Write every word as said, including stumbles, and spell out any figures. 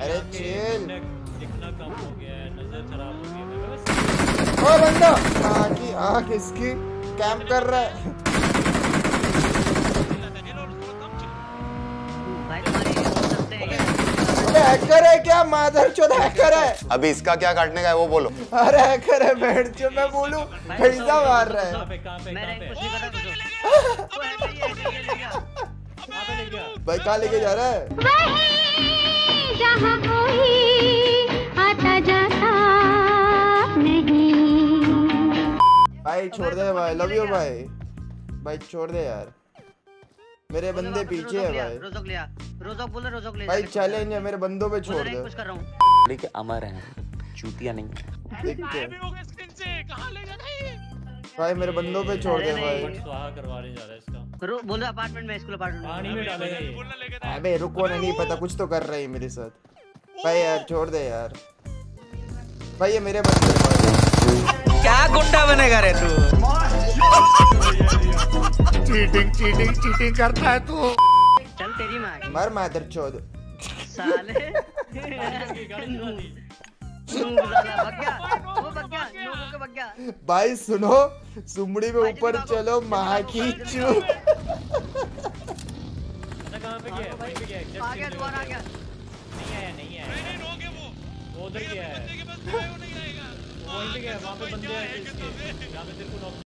अरे चिल, दिखना कम हो गया है, नजर खराब हो गई है। ओ बंदा आँख की आँख इसकी कैंप कर रहा है। अबे हैकर है क्या? मादरचोद हैकर है। अभी इसका क्या काटने का है वो बोलो। अरे हैकर है बैठ जो मैं बोलूं पैसा मार रहा है। कहां पे कहां पे कहां पे भाई कहाँ लेके जा रहा है? वहीं जहाँ कोई आता जाता नहीं। भाई छोड़ दे भाई, लव यू भाई। भाई छोड़ दे यार, मेरे बंदे पीछे है भाई। रोज़ोक लिया, रोज़ोक बोल रोज़ोक ले। भाई चैलेंज है, मेरे बंदों पे छोड़ दे। कुछ कर रहा हूं। के अमर हैं, चूतिया नहीं। देख के भाई मेरे बंदों पे छोड़ दे भाई। स्वाहा करवाने जा रहा है इसका। बोलो अपार्टमेंट में, स्कूल अपार्टमेंट पानी में डालेगा। अबे रुको ना, नहीं पता कुछ तो कर रही है मेरे साथ। भाई यार छोड़ दे यार। भाई ये मेरे बंदे भाई। क्या गुंडा बनेगा रे तू? चीटिंग चीटिंग चीटिंग करता है तू। चल तेरी माँ की। मर मादरचोद साले। भाग गया, वो भाग गया, लोगों को भाग गया। भाई सुनो, सुमड़ी में ऊपर चलो माँ की चू। कहां पे गया? वहीं पे गया। आ गया, दोबारा आ गया। नहीं आया नहीं आया। नहीं रोके वो। वो उधर गया है। वो वहीं पे गया, वहां पे बंदे हैं इसके। यहां पे तेरे को